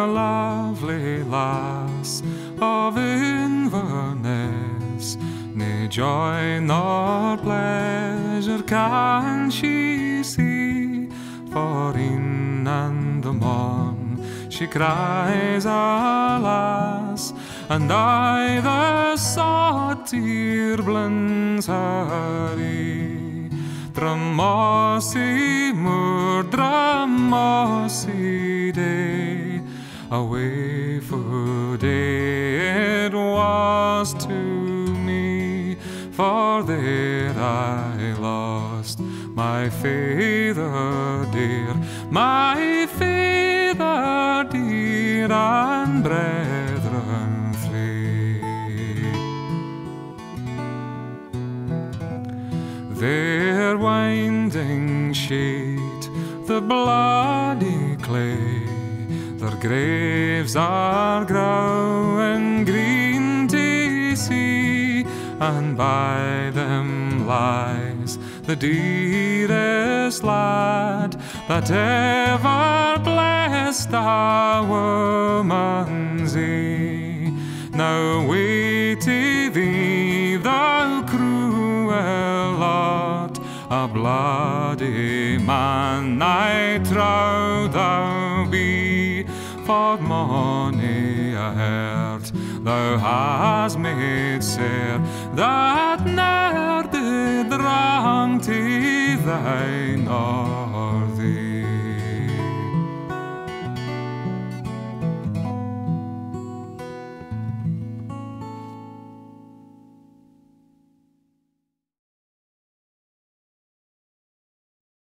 lovely lass of Inverness, nae joy nor pleasure can she see, for in and the morn she cries, alas, and I the saut dear blin's hurry. Drumossie moor, Drumossie day, a waefu day it was to me, for there I lost my father dear, my father dear, and brethren three. Their winding sheet, the bloody clay, their graves are growin green to see, and by them lies the dearest lad that ever blessed a woman's e'e. Now wait to thee, thou cruel lot, a bloody man I trow thou be, for mony a hurt thou hast made sair, that ne'er did wrang to thine or thee.